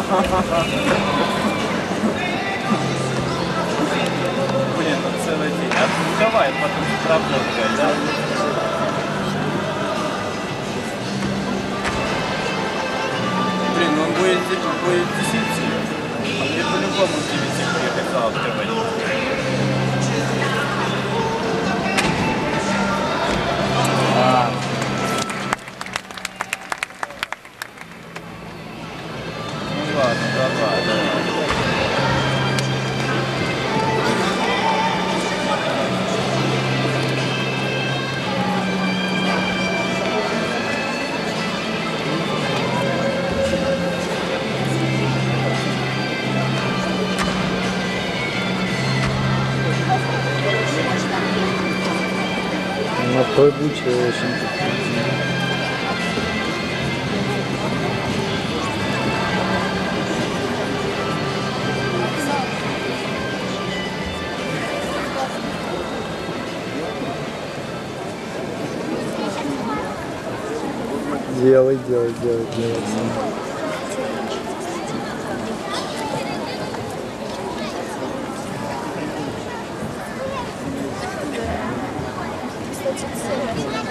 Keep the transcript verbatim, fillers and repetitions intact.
Блин, ну целый день. А ну давай, потом с работкой, да? Блин, ну он будет, будет десяти. А мне по-любому в девяти приехать завтра. А. Ну ладно, давай, давай. На пробуче очень. Делай, делай, делай, делай. Кстати,